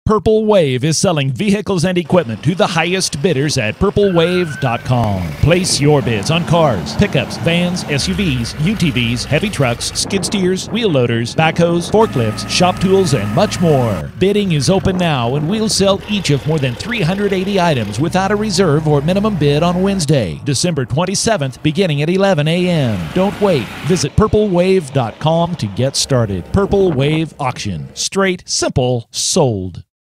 Purple Wave is selling vehicles and equipment to the highest bidders at purplewave.com. Place your bids on cars, pickups, vans, SUVs, UTVs, heavy trucks, skid steers, wheel loaders, backhoes, forklifts, shop tools, and much more. Bidding is open now, and we'll sell each of more than 380 items without a reserve or minimum bid on Wednesday, December 27th, beginning at 11 a.m. Don't wait. Visit purplewave.com to get started. Purple Wave Auction. Straight, simple, sold.